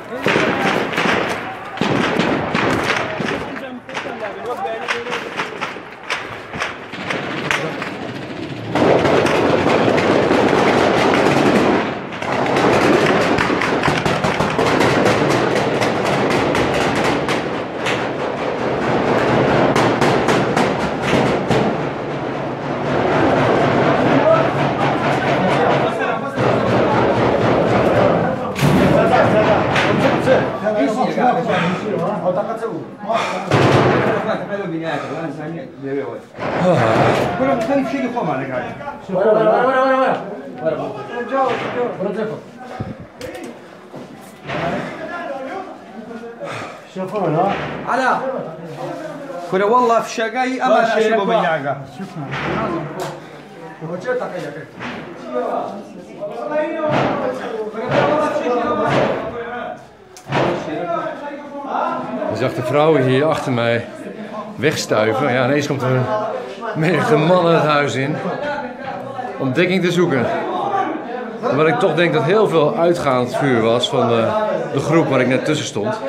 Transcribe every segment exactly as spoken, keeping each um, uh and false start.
كلهم خلي شيء يخوم عليك هاي. ورا ورا ورا ورا ورا. رجعوا رجعوا. شوفوا ها. على. كنا والله في شقاي أما أشربوا بالنعقة. شوفنا. Je zag de vrouwen hier achter mij wegstuiven. Ja, ineens komt er een menige man het huis in om dekking te zoeken. Omdat ik toch denk dat heel veel uitgaand vuur was van de, de groep waar ik net tussen stond.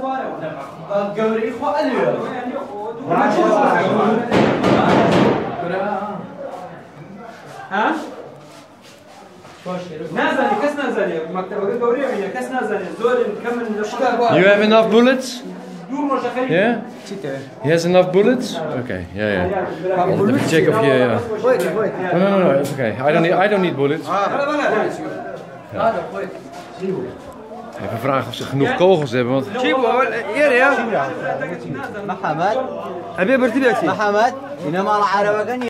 You have enough bullets? Yeah? He has enough bullets? Okay, yeah, yeah. I'll even check of you. Yeah. No, no, no, no, it's okay. I don't need, I don't need bullets. Ja. Even vragen of ze genoeg kogels hebben, want... محمد. محمد.